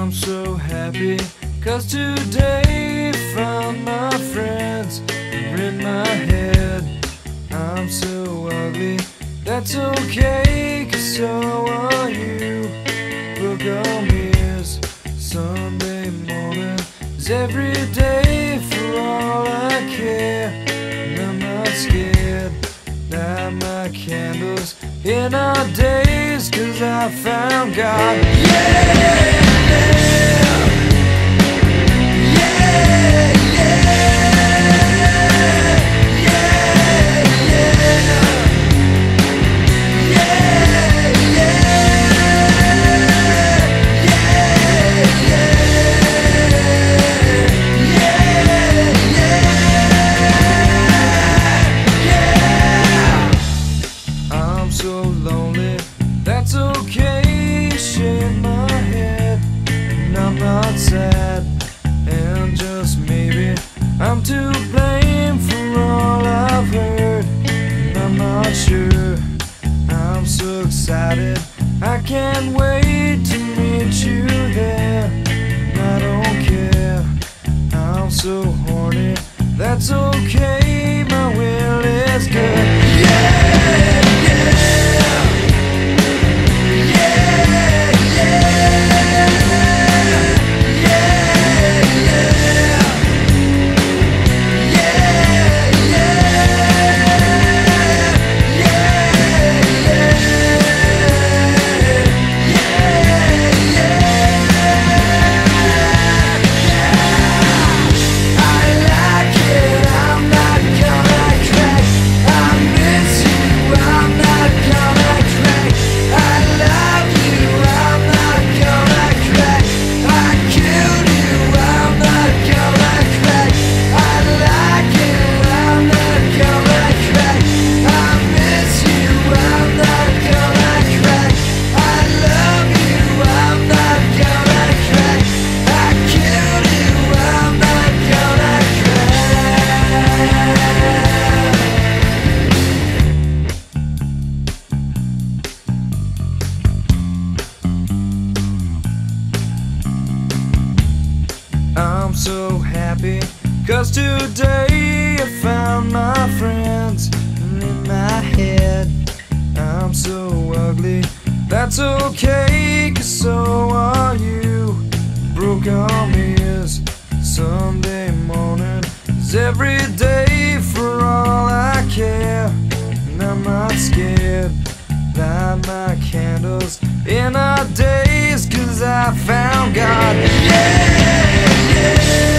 I'm so happy, 'cause today found my friends are in my head. I'm so ugly, that's okay, 'cause so are you. Book on me is Sunday morning is every day for all I care. And I'm not scared, light my candles in our days, 'cause I found God. Yeah! So lonely, that's okay, shake my head, and I'm not sad, and just maybe I'm to blame for all I've heard, and I'm not sure. I'm so excited, I can't wait to meet you there, and I don't care, I'm so horny, that's okay, my will is good. Yeah! I'm so happy, 'cause today I found my friends in my head. I'm so ugly, that's okay, 'cause so are you. Broke on me is Sunday morning is every day for all I care. And I'm not scared, light my candles in our days, 'cause I found God. Yeah! Yeah!